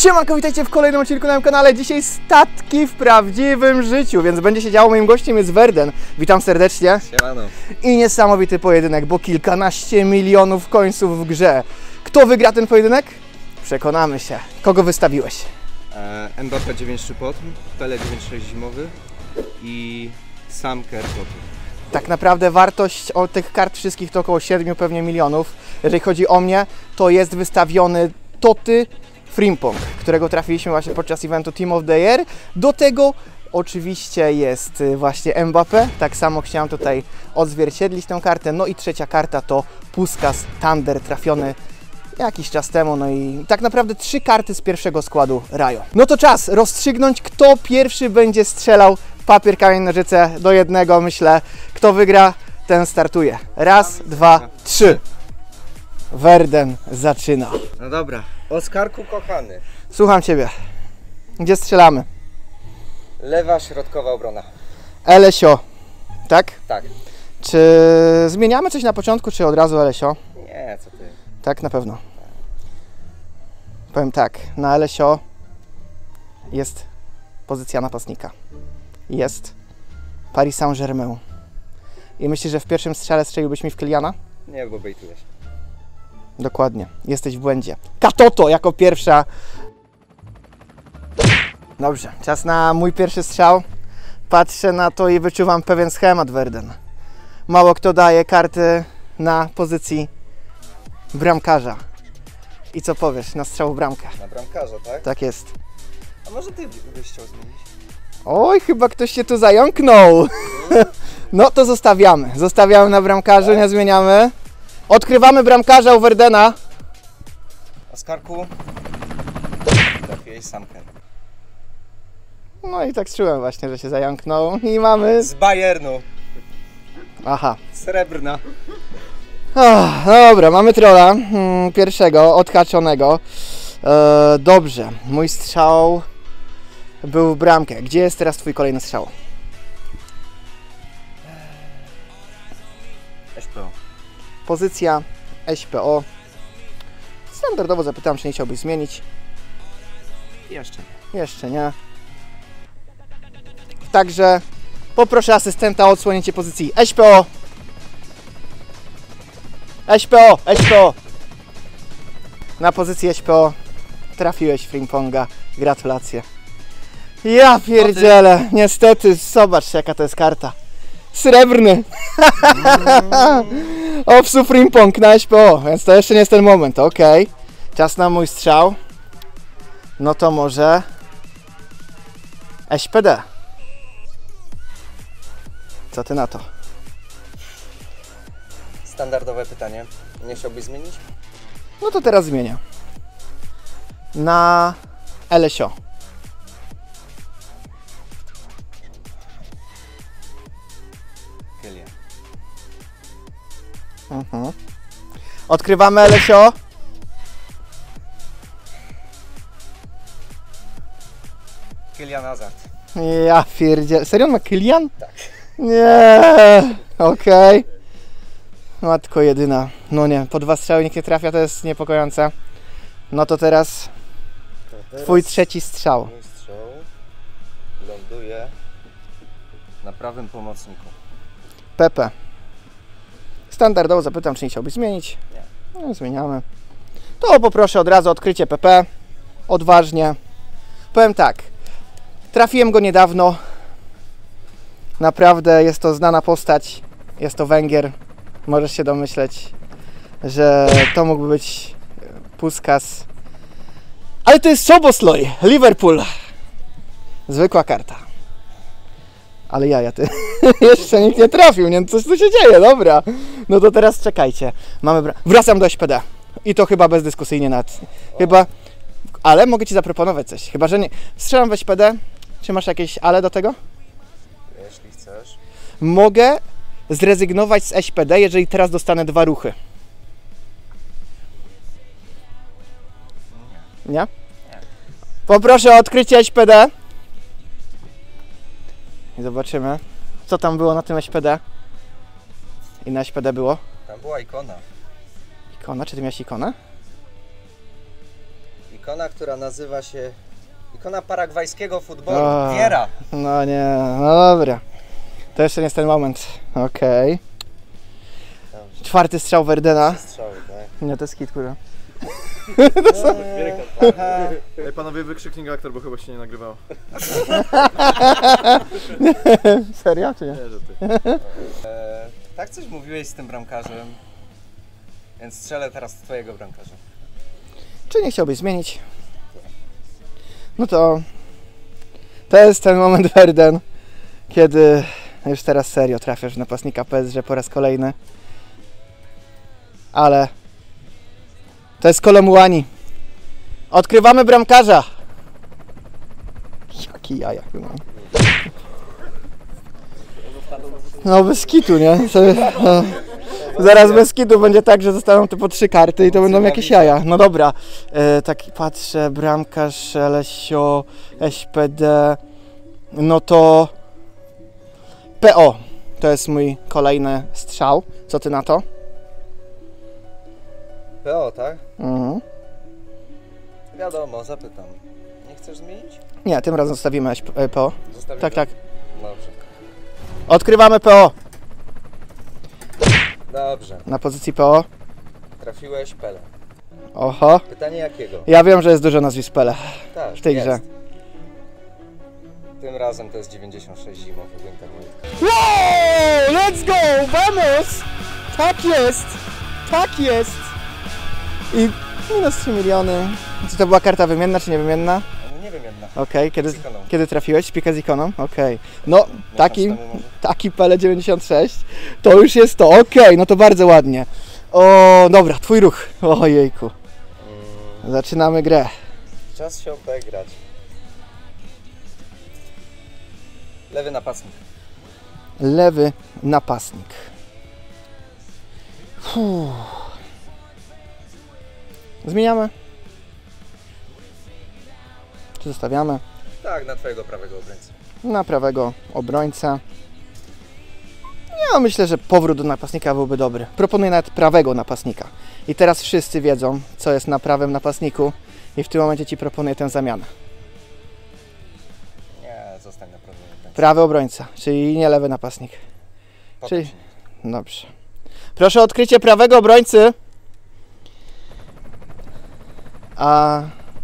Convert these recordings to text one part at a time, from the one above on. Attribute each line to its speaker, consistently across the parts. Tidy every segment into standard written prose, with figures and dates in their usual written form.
Speaker 1: Siemanko, witajcie w kolejnym odcinku na moim kanale. Dzisiaj statki w prawdziwym życiu, więc będzie się działo. Moim gościem jest Verden. Witam serdecznie.
Speaker 2: Siemano.
Speaker 1: I niesamowity pojedynek, bo kilkanaście milionów końców w grze. Kto wygra ten pojedynek? Przekonamy się. Kogo wystawiłeś?
Speaker 2: Mbappé 9 szczypot, Pele 9,6 zimowy i sam Kerkot.
Speaker 1: Tak naprawdę wartość tych kart wszystkich to około 7 pewnie milionów. Jeżeli chodzi o mnie, to jest wystawiony Toty Frimpong, którego trafiliśmy właśnie podczas eventu Team of the Year. Do tego oczywiście jest właśnie Mbappé, tak samo chciałem tutaj odzwierciedlić tę kartę. No i trzecia karta to Puskas Thunder, trafiony jakiś czas temu, no i tak naprawdę 3 karty z pierwszego składu Rayo. No to czas rozstrzygnąć, kto pierwszy będzie strzelał papier, kamień, nożyce do jednego, myślę. Kto wygra, ten startuje. Raz, dwa, trzy. Verden zaczyna.
Speaker 2: No dobra, Oskarku kochany.
Speaker 1: Słucham Ciebie. Gdzie strzelamy?
Speaker 2: Lewa środkowa obrona.
Speaker 1: Elesio, tak?
Speaker 2: Tak.
Speaker 1: Czy zmieniamy coś na początku, czy od razu Elesio?
Speaker 2: Nie, co ty.
Speaker 1: Tak, na pewno. Powiem tak, na Elesio jest pozycja napastnika. Jest Paris Saint-Germain. I myślisz, że w pierwszym strzale strzeliłbyś mi w Kyliana?
Speaker 2: Nie, bo bejtujesz.
Speaker 1: Dokładnie, jesteś w błędzie. Katoto jako pierwsza. Dobrze, czas na mój pierwszy strzał. Patrzę na to i wyczuwam pewien schemat, Verden. Mało kto daje karty na pozycji bramkarza. I co powiesz na strzał w bramkę?
Speaker 2: Na bramkarza, tak?
Speaker 1: Tak jest.
Speaker 2: A może ty byś chciał zmienić?
Speaker 1: Oj, chyba ktoś się tu zająknął. No to zostawiamy. Zostawiamy na bramkarzu, nie zmieniamy. Odkrywamy bramkarza u Verdena.
Speaker 2: Oskarku. Trafiłeś sam Ker.
Speaker 1: No i tak czułem właśnie, że się zająknął. I mamy...
Speaker 2: Z Bayernu.
Speaker 1: Aha.
Speaker 2: Srebrna.
Speaker 1: Dobra, mamy trolla. Pierwszego, odhaczonego. Dobrze, mój strzał był w bramkę. Gdzie jest teraz twój kolejny strzał?
Speaker 2: SPO.
Speaker 1: Pozycja SPO. Standardowo zapytam, czy nie chciałbyś zmienić.
Speaker 2: Jeszcze nie.
Speaker 1: Jeszcze nie. Także poproszę asystenta o odsłonięcie pozycji SPO. SPO, SPO. Na pozycji SPO trafiłeś Frimponga. Gratulacje. Ja pierdzielę. Niestety, zobacz jaka to jest karta. Srebrny. Opsu Frimpong na SPO, więc to jeszcze nie jest ten moment. Okej. Czas na mój strzał. No to może SPD. Co ty na to?
Speaker 2: Standardowe pytanie. Nie chciałbyś zmienić?
Speaker 1: No to teraz zmienię. Na Elesio.
Speaker 2: Kylian.
Speaker 1: Odkrywamy Elesio.
Speaker 2: Kylian Hazard.
Speaker 1: Ja pierdzielę. Serio on ma Kylian?
Speaker 2: Tak.
Speaker 1: Nie. Okej. Matko jedyna. No nie, po 2 strzały nikt nie trafia, to jest niepokojące. No to teraz twój trzeci strzał.
Speaker 2: Mój strzał ląduje na prawym pomocniku.
Speaker 1: Pepe. Standardowo zapytam, czy nie chciałbyś zmienić.
Speaker 2: Nie.
Speaker 1: No, zmieniamy. To poproszę od razu odkrycie PP. Odważnie. Powiem tak. Trafiłem go niedawno. Naprawdę jest to znana postać. Jest to Węgier. Możesz się domyśleć, że to mógłby być Puskas. Ale to jest Szoboszlai, Liverpool. Zwykła karta. Ale jaja, ty. Jeszcze nikt nie trafił, nie? Coś tu się dzieje, dobra. No to teraz czekajcie. Wracam do SPD. I to chyba bezdyskusyjnie nad. Chyba. Ale mogę Ci zaproponować coś. Chyba, że nie. Strzelam w SPD. Czy masz jakieś ale do tego?
Speaker 2: Jeśli chcesz.
Speaker 1: Mogę zrezygnować z SPD, jeżeli teraz dostanę 2 ruchy. Nie? Nie? Poproszę o odkrycie SPD. I zobaczymy, co tam było na tym SPD. I na SPD było?
Speaker 2: Tam była ikona.
Speaker 1: Ikona? Czy ty miałeś ikonę?
Speaker 3: Ikona, która nazywa się... Ikona paragwajskiego futbolu. Viera.
Speaker 1: No nie, no dobra. To jeszcze nie jest ten moment. Okej. Czwarty strzał Verdena.
Speaker 3: Strzały, tak?
Speaker 1: Nie, to jest hit, kurwa.
Speaker 2: Ej, panowie, wykrzyknik aktor, bo chyba się nie nagrywało.
Speaker 1: Serio, czy nie?
Speaker 2: Nie, że ty.
Speaker 3: Tak coś mówiłeś z tym bramkarzem, więc strzelę teraz w twojego bramkarza.
Speaker 1: Czy nie chciałbyś zmienić? No to jest ten moment, Verden, kiedy już teraz serio trafiasz w napastnika PSG po raz kolejny. Ale to jest Kolo Muani. Odkrywamy bramkarza. Jaki jaja. No bez kitu, nie? No. Zaraz bez kitu będzie tak, że zostaną to po 3 karty i to będą jakieś jaja. No dobra, tak patrzę, bramkarz, Lesio, SPD, no to PO. To jest mój kolejny strzał. Co ty na to?
Speaker 3: PO, tak?
Speaker 1: Mhm.
Speaker 3: Wiadomo, zapytam. Nie chcesz zmienić?
Speaker 1: Nie, tym razem zostawimy PO.
Speaker 3: Zostawimy.
Speaker 1: Tak, tak.
Speaker 3: Dobrze.
Speaker 1: Odkrywamy PO.
Speaker 3: Dobrze.
Speaker 1: Na pozycji PO.
Speaker 3: Trafiłeś Pele.
Speaker 1: Oho.
Speaker 3: Pytanie jakiego?
Speaker 1: Ja wiem, że jest dużo nazwisk Pele
Speaker 3: Tak,
Speaker 1: w tej
Speaker 3: jest.
Speaker 1: grze.
Speaker 3: Tym razem to jest 96 zimowy Winter Weight.
Speaker 1: Wow! Let's go! Vamos! Tak jest! Tak jest! I minus 3 miliony. Czy to była karta wymienna, czy niewymienna?
Speaker 3: No nie wiem jedna.
Speaker 1: Okej,
Speaker 3: Z ikoną.
Speaker 1: kiedy trafiłeś? Pika z ikoną? Okej. No, taki
Speaker 3: Miesiąc temu może.
Speaker 1: taki Pele 96, to już jest to. Okej, no to bardzo ładnie. O, dobra, twój ruch. Ojejku. Zaczynamy grę.
Speaker 3: Czas się obegrać. Lewy napastnik.
Speaker 1: Lewy napastnik. Zmieniamy? Czy zostawiamy?
Speaker 3: Tak, na twojego prawego obrońcę.
Speaker 1: Na prawego obrońcę. Ja myślę, że powrót do napastnika byłby dobry. Proponuję nawet prawego napastnika. I teraz wszyscy wiedzą, co jest na prawym napastniku. I w tym momencie Ci proponuję tę zamianę.
Speaker 3: Nie, zostań na prawym obrońcy.
Speaker 1: Prawy obrońca, czyli nie lewy napastnik.
Speaker 3: Potem
Speaker 1: Czyli... Dobrze. Proszę o odkrycie prawego obrońcy. A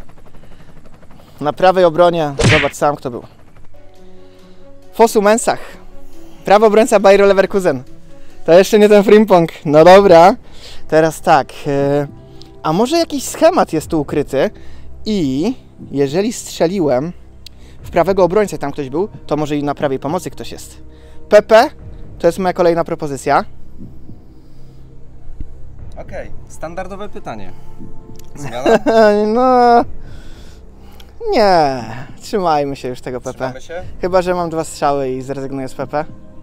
Speaker 1: na prawej obronie, zobacz sam kto był. Fosu Mensah. Prawy obrońca Bayer Leverkusen. To jeszcze nie ten Frimpong. No dobra. Teraz tak. A może jakiś schemat jest tu ukryty i jeżeli strzeliłem w prawego obrońcę, tam ktoś był, to może i na prawej pomocy ktoś jest. PP to jest moja kolejna propozycja.
Speaker 3: Okej, standardowe pytanie. Zmiana?
Speaker 1: No... Nie. Trzymajmy się już tego PP.
Speaker 3: Trzymamy się?
Speaker 1: Chyba, że mam 2 strzały i zrezygnuję z PP.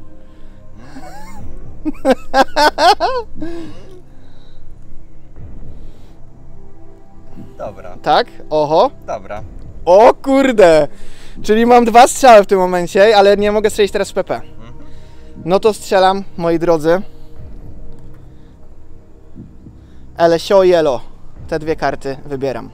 Speaker 3: Dobra,
Speaker 1: Tak? Oho.
Speaker 3: dobra.
Speaker 1: O kurde! Czyli mam 2 strzały w tym momencie, ale nie mogę strzelić teraz w PP. No to strzelam, moi drodzy. Lesio i Elo. Te 2 karty wybieram.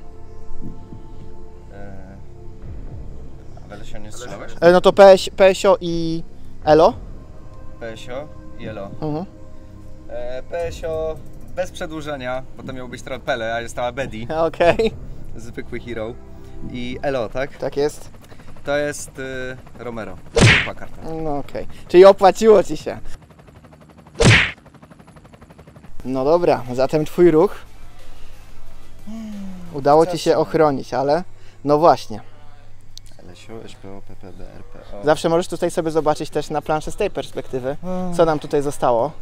Speaker 3: A Welesio nie strzelałeś?
Speaker 1: No to PSO i Elo.
Speaker 3: PSO i Elo.
Speaker 1: Mhm.
Speaker 3: PSO bez przedłużenia, bo to miał być Pele, a jest to Abedi,
Speaker 1: Okej.
Speaker 3: zwykły hero. I Elo, tak?
Speaker 1: Tak jest.
Speaker 3: To jest Romero. Zwykła karta.
Speaker 1: No okej. Czyli opłaciło Ci się. No dobra, zatem Twój ruch. Udało Ci się ochronić, ale no właśnie.
Speaker 3: LSU, SPO, PPD, RPO.
Speaker 1: Zawsze możesz tutaj sobie zobaczyć też na planszy z tej perspektywy, co nam tutaj zostało.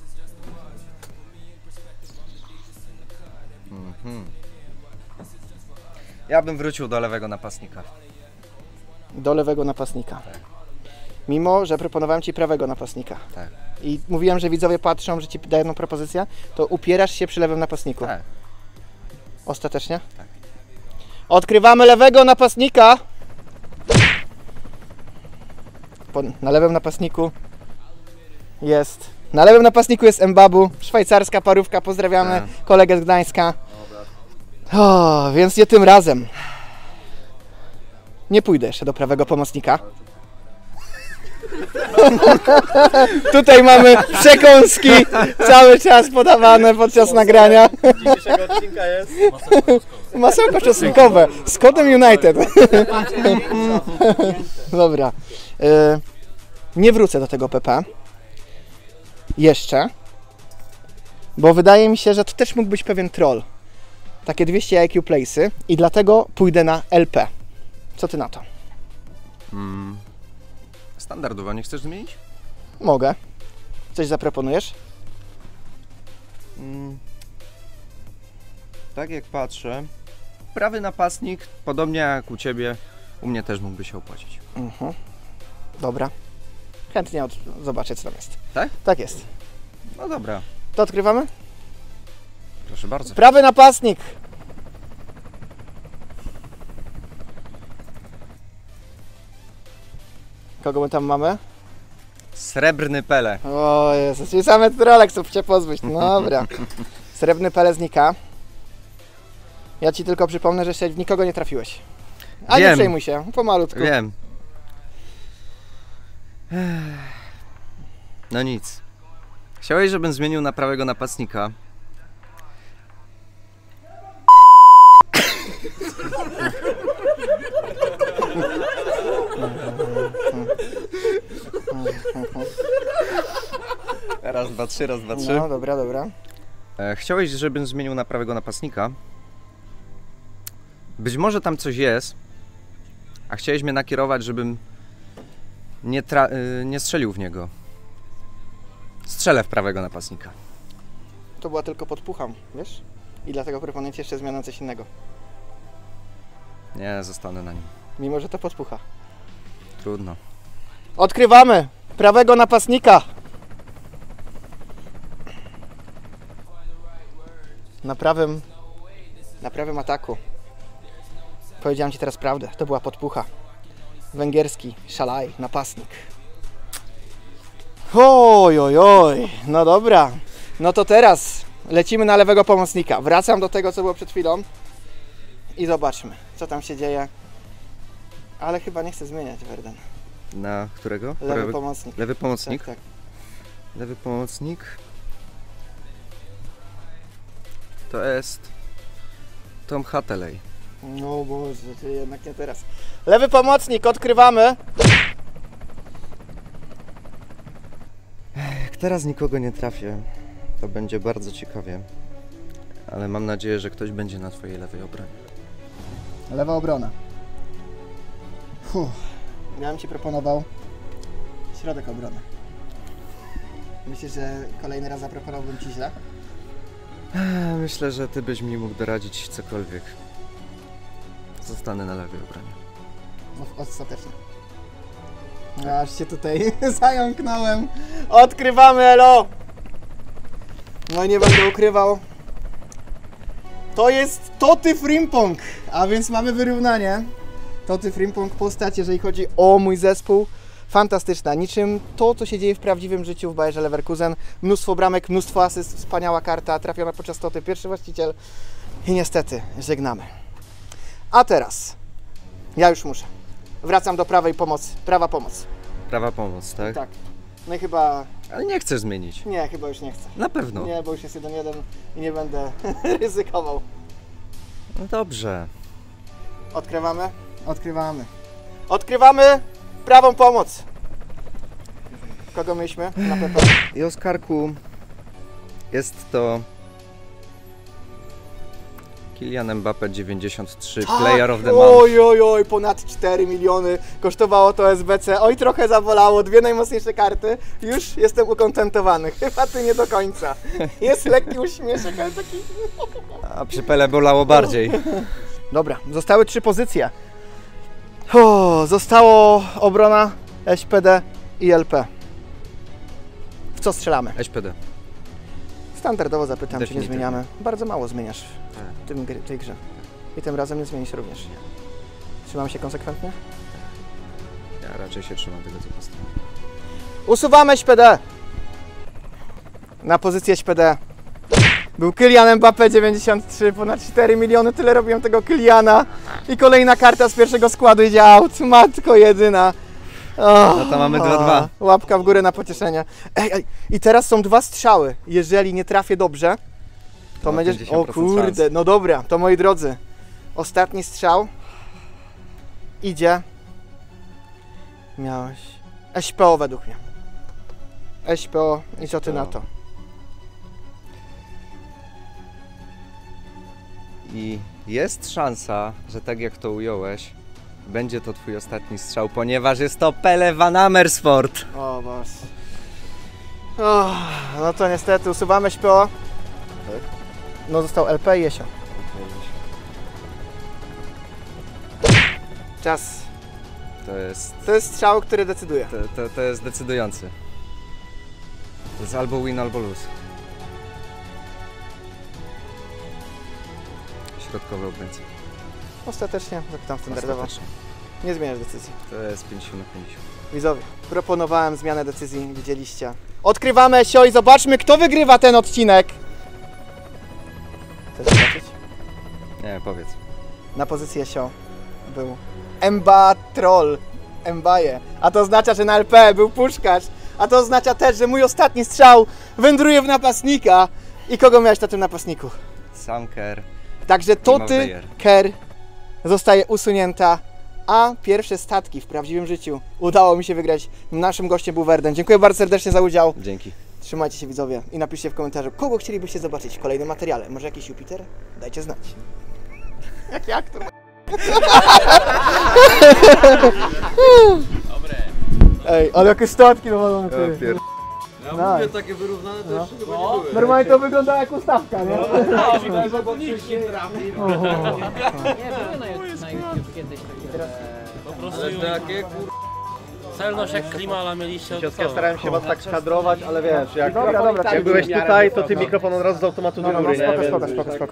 Speaker 3: Ja bym wrócił do lewego napastnika.
Speaker 1: Do lewego napastnika. Mimo, że proponowałem Ci prawego napastnika.
Speaker 3: Tak.
Speaker 1: I mówiłem, że widzowie patrzą, że Ci daję jedną propozycję, to upierasz się przy lewym napastniku.
Speaker 3: Tak.
Speaker 1: Ostatecznie?
Speaker 3: Tak.
Speaker 1: Odkrywamy lewego napastnika. Na lewym napastniku jest... Na lewym napastniku jest Mbabu, szwajcarska parówka, pozdrawiamy kolegę z Gdańska. O, więc nie tym razem. Nie pójdę jeszcze do prawego pomocnika. Tutaj mamy przekąski cały czas podawane podczas nagrania.
Speaker 3: Dzisiejszego odcinka jest
Speaker 1: Masełko czosnkowe z kodem United. Dobra. Nie wrócę do tego PP. Jeszcze. Bo wydaje mi się, że to też mógł być pewien troll. Takie 200 IQ place'y i dlatego pójdę na LP. Co ty na to?
Speaker 2: Standardowo, nie chcesz zmienić?
Speaker 1: Mogę. Coś zaproponujesz?
Speaker 2: Tak jak patrzę, prawy napastnik, podobnie jak u Ciebie, u mnie też mógłby się opłacić.
Speaker 1: Dobra. Chętnie zobaczę, co tam jest.
Speaker 2: Tak?
Speaker 1: Tak jest.
Speaker 2: No dobra,
Speaker 1: To odkrywamy?
Speaker 2: proszę bardzo.
Speaker 1: Prawy napastnik. Kogo my tam mamy?
Speaker 2: Srebrny Pele.
Speaker 1: O Jezus, czyli same trolle chcą cię pozbyć. No dobra. Srebrny Pele znika. Ja ci tylko przypomnę, że jeszcze w nikogo nie trafiłeś. A nie
Speaker 2: Wiem.
Speaker 1: przejmuj się, pomalutku.
Speaker 2: Wiem. No nic. Chciałeś, żebym zmienił na prawego napastnika. Raz, dwa, trzy, raz, dwa, trzy.
Speaker 1: No dobra, dobra.
Speaker 2: Chciałeś, żebym zmienił na prawego napastnika. Być może tam coś jest, a chciałeś mnie nakierować, żebym nie strzelił w niego. Strzelę w prawego napastnika.
Speaker 1: To była tylko podpucha, wiesz? I dlatego proponuję ci jeszcze zmianę na coś innego.
Speaker 2: Nie, zostanę na nim.
Speaker 1: Mimo, że to podpucha.
Speaker 2: Trudno.
Speaker 1: Odkrywamy prawego napastnika. Na prawym ataku. Powiedziałem ci teraz prawdę. To była podpucha. Węgierski Szalaj, napastnik. Oj, oj, oj. No dobra. No to teraz lecimy na lewego pomocnika. Wracam do tego, co było przed chwilą. I zobaczmy, co tam się dzieje. Ale chyba nie chcę zmieniać, Werden.
Speaker 2: Na którego?
Speaker 1: Lewy pomocnik.
Speaker 2: Lewy pomocnik?
Speaker 1: Tak, tak.
Speaker 2: Lewy pomocnik. To jest Tom Hateley.
Speaker 1: No Boże, to jednak nie teraz. Lewy pomocnik, odkrywamy.
Speaker 2: Jak teraz nikogo nie trafię, to będzie bardzo ciekawie. Ale mam nadzieję, że ktoś będzie na Twojej lewej obronie.
Speaker 1: Lewa obrona. Ja bym ci proponował środek obrony. Myślisz, że kolejny raz zaproponowałbym ci źle?
Speaker 2: Myślę, że Ty byś mi mógł doradzić cokolwiek. Zostanę na lewej obronie.
Speaker 1: No, ostatecznie. No, aż się tutaj zająknąłem. Odkrywamy, elo! No i nie będę ukrywał. To jest Toty Frimpong, a więc mamy wyrównanie. Toty Frimpong postać, jeżeli chodzi o mój zespół. Fantastyczna, niczym to, co się dzieje w prawdziwym życiu w Bayerze Leverkusen. Mnóstwo bramek, mnóstwo asyst, wspaniała karta, trafiona podczas Toty, pierwszy właściciel. I niestety, żegnamy. A teraz, ja już muszę. Wracam do prawej pomocy, prawa pomoc.
Speaker 2: Prawa pomoc, tak?
Speaker 1: Tak. No i chyba,
Speaker 2: Ale nie chcesz zmienić.
Speaker 1: nie, chyba już nie chcę.
Speaker 2: Na pewno.
Speaker 1: Nie, bo już jest 1-1 i nie będę ryzykował.
Speaker 2: No dobrze.
Speaker 1: Odkrywamy? Odkrywamy. Odkrywamy prawą pomoc. Kogo myśmy na PP?
Speaker 2: I Oskarku, jest to Kylian Mbappé 93, Player of the Month.
Speaker 1: Oj, oj, oj, ponad 4 miliony kosztowało to SBC. Oj, trochę zabolało, dwie najmocniejsze karty. Już jestem ukontentowany. Chyba ty nie do końca. Jest lekki uśmieszek, ale taki...
Speaker 2: A przy Pele bolało bardziej.
Speaker 1: Dobra, zostały 3 pozycje. Zostało obrona, SPD i LP. W co strzelamy?
Speaker 2: SPD.
Speaker 1: Standardowo zapytam, czy nie
Speaker 2: Definitywnie.
Speaker 1: zmieniamy. Bardzo mało zmieniasz
Speaker 2: Tak.
Speaker 1: w tej grze. I tym razem nie zmienisz również. Trzymam się konsekwentnie?
Speaker 2: Ja raczej się trzymam tego, co postawię.
Speaker 1: Usuwamy SPD! Na pozycję SPD Był Kylian Mbappé 93, ponad 4 miliony, tyle robiłem tego Kyliana. I kolejna karta z pierwszego składu idzie out, matko jedyna. Oh,
Speaker 2: No to mamy 2-2.
Speaker 1: Łapka w górę na pocieszenie. Ej, i teraz są 2 strzały. Jeżeli nie trafię dobrze, to
Speaker 2: ma
Speaker 1: będziesz...
Speaker 2: 50%
Speaker 1: O kurde,
Speaker 2: szans.
Speaker 1: no dobra, to moi drodzy. Ostatni strzał. Idzie. Miałeś... SPO według mnie. SPO i co ty na to?
Speaker 2: I jest szansa, że tak jak to ująłeś, będzie to twój ostatni strzał, ponieważ jest to Pele van Amersfoort.
Speaker 1: O Boże. Oh, no to niestety usuwamy SPO. No został LP i Jesio. Czas. To jest strzał, który decyduje.
Speaker 2: To jest decydujący. To jest albo win, albo lose. Środkowy obrońca.
Speaker 1: Ostatecznie zapytam standardowo.
Speaker 2: Ostatecznie.
Speaker 1: Nie zmieniasz decyzji.
Speaker 2: To jest 50 na 50.
Speaker 1: Widzowie, proponowałem zmianę decyzji, widzieliście. Odkrywamy Esio i zobaczmy, kto wygrywa ten odcinek. Chcesz zobaczyć?
Speaker 2: Nie, powiedz.
Speaker 1: Na pozycji Esio był Mba Troll, Mbaje. A to oznacza, że na LP był Puszkarz. A to oznacza też, że mój ostatni strzał wędruje w napastnika. I kogo miałeś na tym napastniku?
Speaker 2: Sam Kerr.
Speaker 1: Także
Speaker 2: Team of the
Speaker 1: Toty
Speaker 2: Year.
Speaker 1: Kerr zostaje usunięta, a pierwsze statki w prawdziwym życiu udało mi się wygrać. Naszym gościem był Werden. Dziękuję bardzo serdecznie za udział.
Speaker 2: Dzięki.
Speaker 1: Trzymajcie się widzowie i napiszcie w komentarzu, kogo chcielibyście zobaczyć w kolejnym materiale. Może jakiś Jupiter? Dajcie znać. Jaki aktor?
Speaker 4: Dobre.
Speaker 1: Ej, ale jakie statki nawalone.
Speaker 5: Ja mówię, takie wyrównane to jeszcze chyba nie były.
Speaker 1: Normalnie to wygląda jak ustawka, nie?
Speaker 4: Na YouTube kiedyś takie. Po prostu
Speaker 5: Takie kur...
Speaker 4: celność jak Klimala mieliście.
Speaker 6: Ja starałem się was tak skadrować, ale wiesz, jak,
Speaker 1: Dobra,
Speaker 6: jak byłeś tutaj, to ty mikrofon od razu z automatu do góry, nie?
Speaker 1: Spoko.